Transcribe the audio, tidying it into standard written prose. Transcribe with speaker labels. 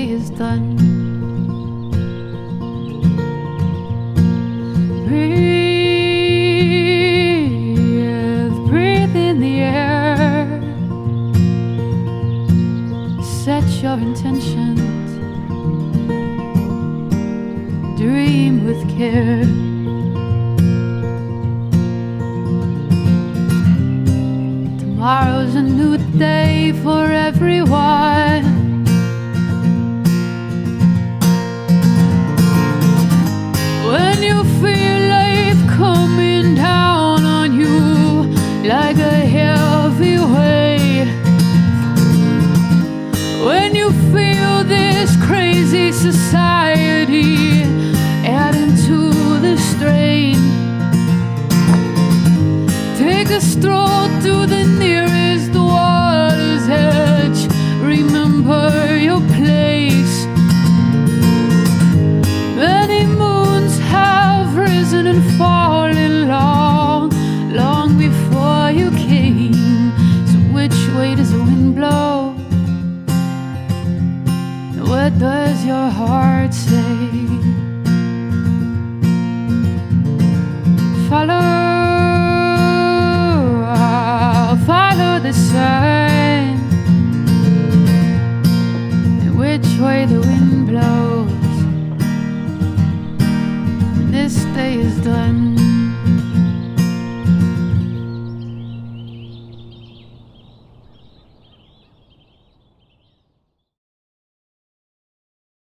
Speaker 1: is done. Breathe in the air. Set your intentions. Dream with care. Tomorrow's a new day for everyone. When you feel life coming down on you like a heavy weight, when you feel this crazy society adding to the strain, take a stroll to the nearest water's edge. Remember your place. Many moons have risen and fallen long, long before you came. So which way does the wind blow? What does your heart say? Follow the sun, and which way the wind blows when this day is done.